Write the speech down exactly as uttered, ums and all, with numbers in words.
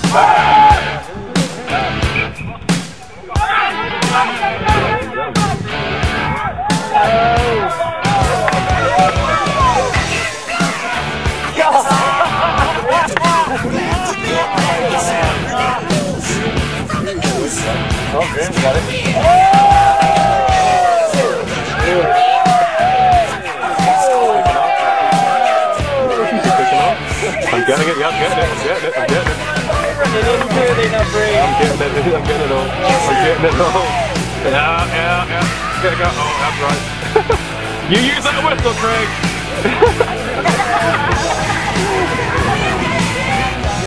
Oh, Graham got it. I'm getting it, yeah, I'm getting it, I'm getting it, I'm getting it. I'm getting it, I'm getting it all. I'm getting it all. Yeah, yeah, yeah. There you go. Oh, that's right. You use that whistle, Craig.